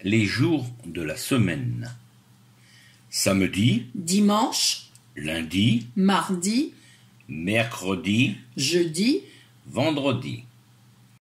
Les jours de la semaine. Samedi, dimanche, lundi, mardi, mercredi, jeudi, vendredi.